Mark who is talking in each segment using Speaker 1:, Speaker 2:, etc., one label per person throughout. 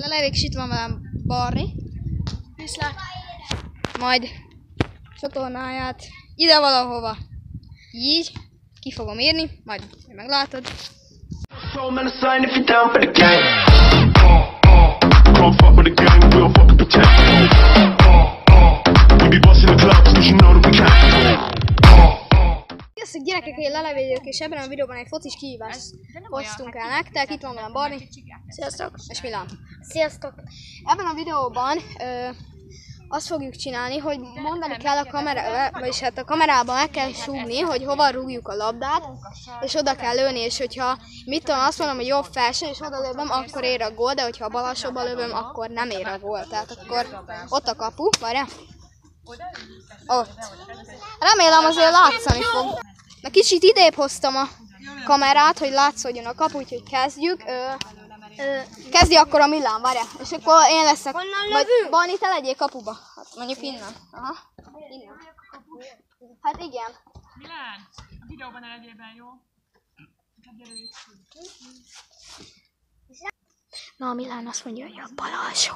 Speaker 1: Lelevik, és itt van velem Barni. Viszlát. Majd csatornáját ide valahova. Így ki fogom írni, majd meglátod. Sziasztok gyerekek, én Lele vagyok, és ebben a videóban egy focis kihívást hoztunk el nektek. Itt van velem Barni. Sziasztok! És Milán.
Speaker 2: Sziasztok!
Speaker 1: Ebben a videóban azt fogjuk csinálni, hogy mondani kell a kamerába, vagyis hát a kamerában meg kell súgni, hogy hova rúgjuk a labdát, és oda kell lőni, és hogyha mit tudom, azt mondom, hogy jobb felső, és oda lövöm, akkor ér a gól, de hogyha bal alsóba lövöm, akkor nem ér a gól. Tehát akkor ott a kapu, várjál? Ott. Remélem azért látszani fog. Na kicsit idébb hoztam a kamerát, hogy látszódjon a kapu, úgyhogy kezdjük. Kezdj akkor a Milán, várjál. És akkor én leszek. Vagy Barni, te legyél kapuba. Hát mondjuk innen. Aha. Innen. Hát igen.
Speaker 3: Milán, a videóban ne legyél benne, jó?
Speaker 2: Na, a Milán azt mondja, hogy a bal alsó.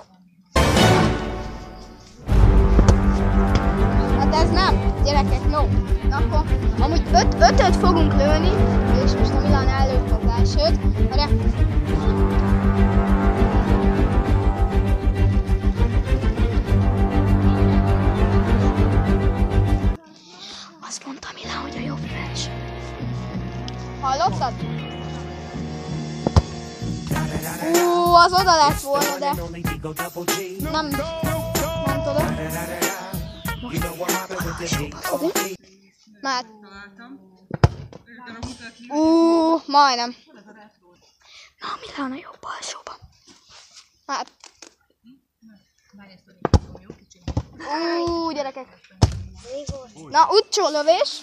Speaker 1: Hát ez nem, gyerekek, no. Akkor amúgy ötöt fogunk lőni, és most a Milán előtt az elsőt. Várjál.
Speaker 2: Azt mondta Milán, hogy a jobb felső.
Speaker 1: Hallottad? Az oda lett volna, de nem tudok. Már. Majdnem.
Speaker 2: Na, a Milán a jobb alsóba.
Speaker 1: Már. Gyerekek. Na, utcsó lövés.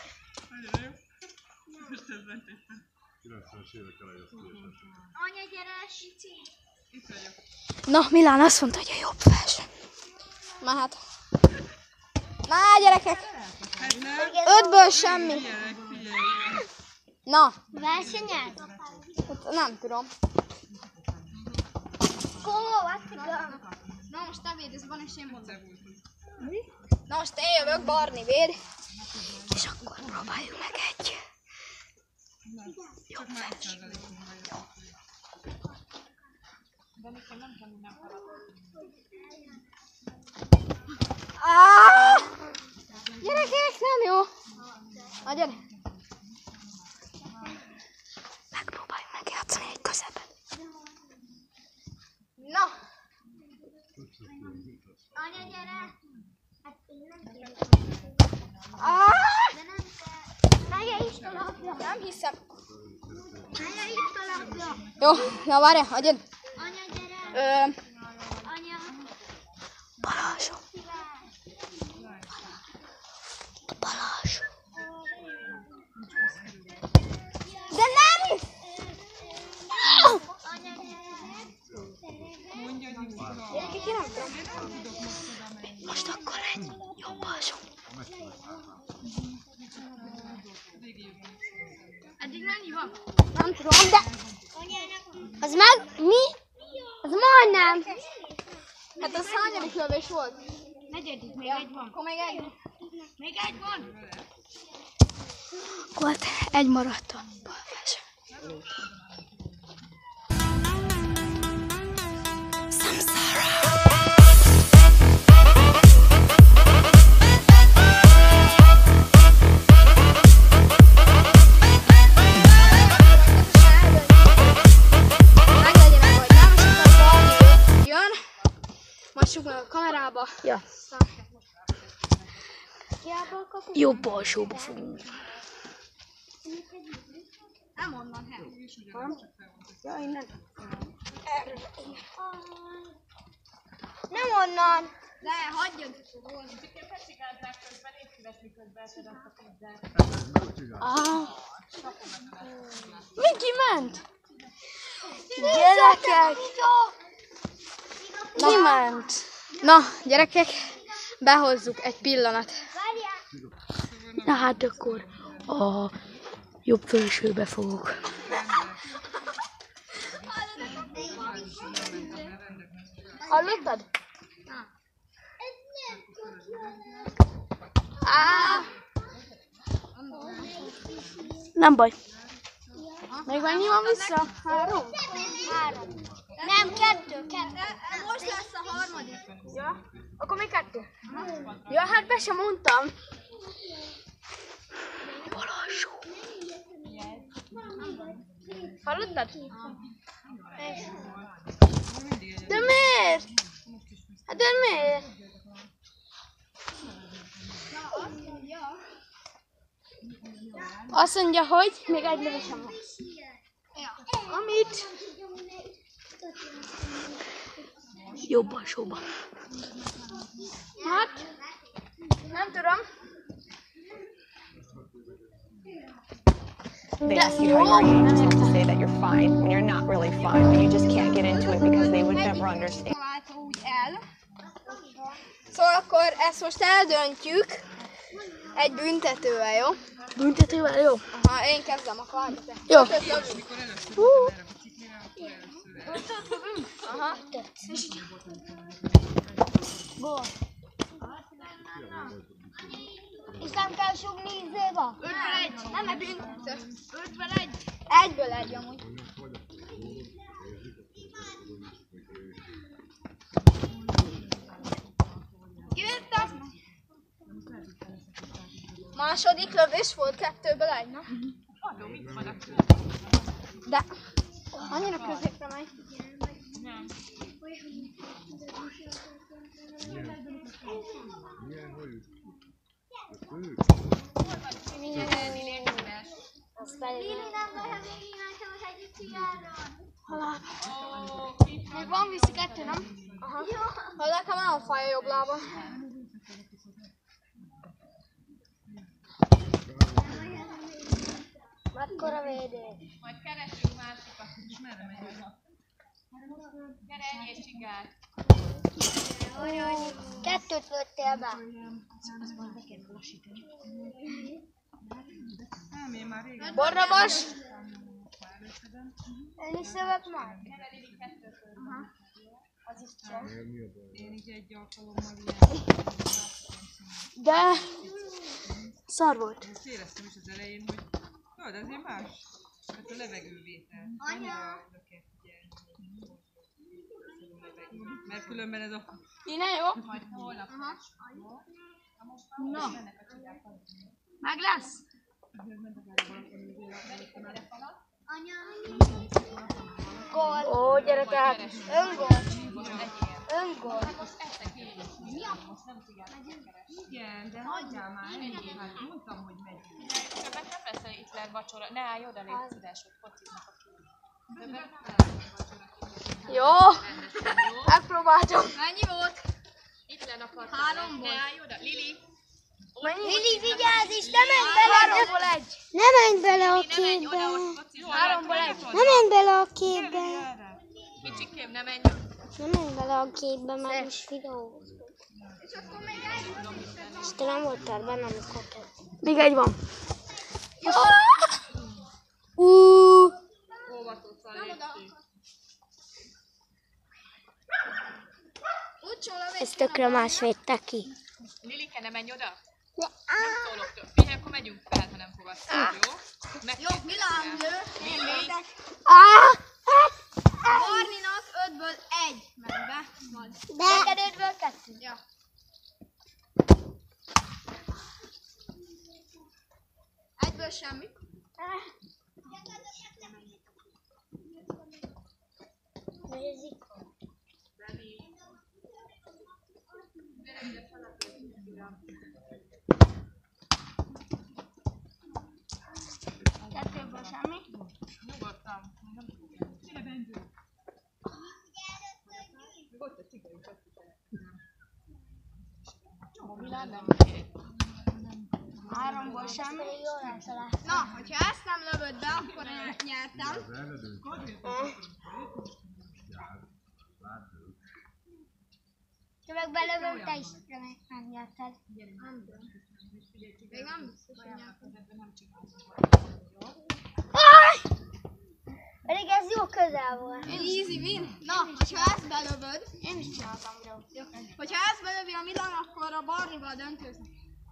Speaker 2: Anya, gyere, Sici! Na, Milán azt mondta, hogy a jobb felső.
Speaker 1: Mehet. Na, gyerekek. 5-ből semmi. Na.
Speaker 2: Versenyel?
Speaker 1: Nem tudom. Na most te véd, ez van, és én mondom. Na most én jövök, Barni véd.
Speaker 2: És akkor próbáljuk meg egy jobb felső.
Speaker 1: Gyerekek, nem jó. Na, gyere.
Speaker 2: Megpróbáljuk megjátszani egy közepet.
Speaker 1: Na.
Speaker 2: Anya, gyere! Hát én nem kérem. Helye itt a labda.
Speaker 1: Nem hiszem.
Speaker 2: Helye itt a labda.
Speaker 1: Jó, na várjál, adjad.
Speaker 2: Anya, gyere! Anya!
Speaker 1: Bal alsó.
Speaker 2: Bal alsó.
Speaker 1: De nem!
Speaker 2: Anya, gyere!
Speaker 1: Gyerekek, én nem tudom.
Speaker 2: Most akkor egy jobb alsó.
Speaker 1: Eddig mennyi van? Nem tudom, de...
Speaker 2: Az meg mi? Az majdnem.
Speaker 1: Hát az hányadik lövés volt?
Speaker 3: Negyedik, még egy van.
Speaker 1: Akkor még egy.
Speaker 3: Még egy van?
Speaker 2: Volt, egy maradt a bal felső.
Speaker 1: Massuk meg a kamerába.
Speaker 2: Ja. Jobb alsóba fogunk.
Speaker 1: Nem onnan, ja, innen.
Speaker 2: Nem onnan.
Speaker 1: De hagyjad.
Speaker 2: Miki ment? Gyerekek!
Speaker 1: Ki ment? Na, gyerekek, behozzuk egy pillanat.
Speaker 2: Na hát akkor a jobb felsőbe fogok.
Speaker 1: Hallottad? Á! Nem baj. Még mennyi van vissza? 3?
Speaker 2: Nem, 2.
Speaker 1: Most lesz a harmadik. Ja? Akkor még 2? Ja, hát be sem mondtam. Balazsó. Hallottad? De miért? Hát de miért? Azt mondja, hogy még egy lövésem van. Amit? Jobban, sóban. Hát? Nem tudom.
Speaker 4: They ask you how you're eating, just have to say that you're fine when you're not really fine, but you just can't get into it because they would never understand.
Speaker 1: Úgy el. Szóval akkor ezt most eldöntjük egy büntetővel, jó? Büntetővel, jó? Aha, én kezdem a kardot. Jó. Aha.
Speaker 2: És nem kell sugni ízéba?
Speaker 1: 5-1. Nem, mert büntető.
Speaker 3: 5-1.
Speaker 1: 1-ből 1 amúgy. Kivettem. Második lövés volt 2-ből 1, na?
Speaker 3: Adom, itt van a
Speaker 1: De annyira középre megy.
Speaker 3: Nem.
Speaker 2: Lili nem lehet végig nekem az egyik cigáron.
Speaker 1: Még van vissza 2, nem? Aha. Ha nekem nem fáj a jobb lábam.
Speaker 2: Mekkora védés?
Speaker 3: Majd keressünk másikat, és merre megy oda. Gyere, egyél csigát.
Speaker 2: 2-t lőttél be.
Speaker 3: Nem, én már régen.
Speaker 1: Borrabas!
Speaker 2: Én is szövök már.
Speaker 1: Az is csak.
Speaker 3: Én így egy alkalommal ilyen.
Speaker 1: De szar volt.
Speaker 3: Ezt éreztem is az elején, hogy jó, de azért más. Hát a levegővétel.
Speaker 2: Anya!
Speaker 3: Mert különben ez a...
Speaker 1: Innen jó?
Speaker 3: Majd holnap.
Speaker 1: Na. Meg lesz?
Speaker 2: Anya!
Speaker 1: Gól. Ó, gyerekek.
Speaker 2: Öngól. Öngól.
Speaker 3: Igen, de hagyjál már ennyi. Hát mondtam, hogy megyünk. Többet nem lesz itt lehet vacsora. Ne állj oda, légy szíves, hogy fociznak a kívül. Többet nem lesz vacsora.
Speaker 1: Jó. Megpróbáltam.
Speaker 3: Mennyi volt? Itt lenne a parton.
Speaker 1: 3
Speaker 3: Ne állj oda. Lili!
Speaker 2: Lili, vigyázz is, ne menj bele!
Speaker 1: 3-ból 1.
Speaker 5: Ne menj bele a
Speaker 3: Ne menj
Speaker 5: képbe!
Speaker 3: oda, hogy focizz.
Speaker 1: 3-ból 1.
Speaker 5: Ne menj bele a képbe!
Speaker 3: Kicsikém, ne menj.
Speaker 5: Ne menj bele a képbe, már most videózunk. És te nem voltál benne, amikor te...
Speaker 1: Még egy van.
Speaker 5: Ez tökre más védte ki.
Speaker 3: Lilike, ne menj oda. Nem szólok több. Figyelj, akkor megyünk fel, ha nem fogadsz. Jó?
Speaker 1: Jó, Milán lő. Én lőtek. Barninak 5-ből 1 megy be. Majd.
Speaker 2: Neked 5-ből 2.
Speaker 1: Ja. Egyből semmi.
Speaker 2: Nézik.
Speaker 1: Kettőből semmi.
Speaker 3: Nyugodtan. Gyere, Benző. Ott a csiga is. Csomó Milán nem kér.
Speaker 1: 3-ból semmi.
Speaker 2: Jól eltaláltam.
Speaker 1: Na, hogyha ezt nem lövöd be, akkor én nyertem.
Speaker 2: Ha meg belövöm, te is megnyerted.
Speaker 1: Még nem biztos, hogy nyertem.
Speaker 2: Pedig ez jó közel volt.
Speaker 1: Easy win. Na, ha ezt belövöd.
Speaker 2: Én is csináltam, bro.
Speaker 1: Hogyha ezt belövi a Milan, akkor a Barnival döntőznek.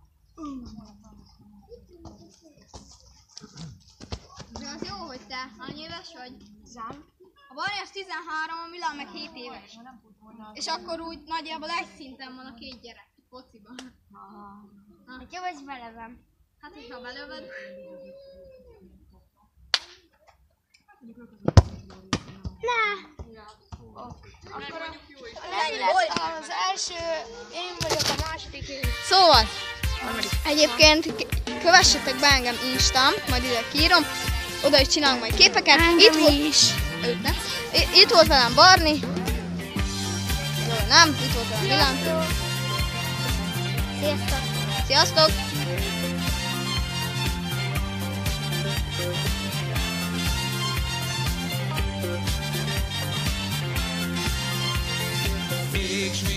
Speaker 1: De az jó, hogy te hány éves vagy? A Barni az 13, a Milan meg 7 éves. És akkor úgy nagyjából egy szinten van a két gyerek fociban.
Speaker 2: Hát jó, hogy belevem.
Speaker 1: Hát, hogyha belövöd.
Speaker 2: Az első, én vagyok a második.
Speaker 1: Szóval, egyébként kövessetek be engem Instán, majd ide kiírom, oda is csinálunk majd képeket. Itt volt, őt nem. Itt volt velem Barni. Jó, nem, itt volt velem Milan.
Speaker 2: Sziasztok!
Speaker 1: Sziasztok!
Speaker 6: Még